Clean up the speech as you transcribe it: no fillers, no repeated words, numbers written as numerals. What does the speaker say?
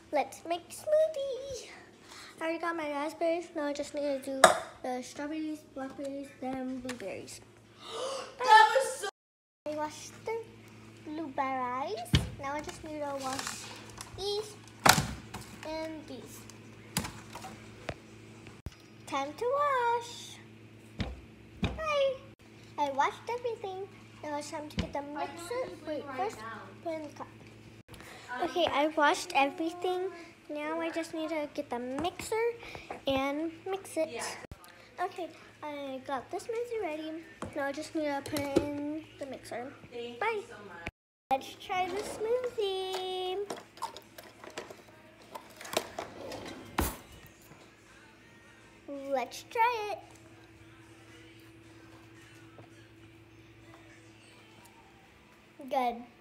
Let's make smoothie. I already got my raspberries. Now I just need to do the strawberries, blackberries, then blueberries. That was so. I washed the blueberries. Now I just need to wash these and these. Time to wash. Hi. I washed everything. Now it's time to get the mixer. Wait, first put in the cup. Okay, I washed everything. Now I just need to get the mixer and mix it. Okay, I got this smoothie ready. Now I just need to put it in the mixer. Bye. So much. Let's try the smoothie. Let's try it. Good.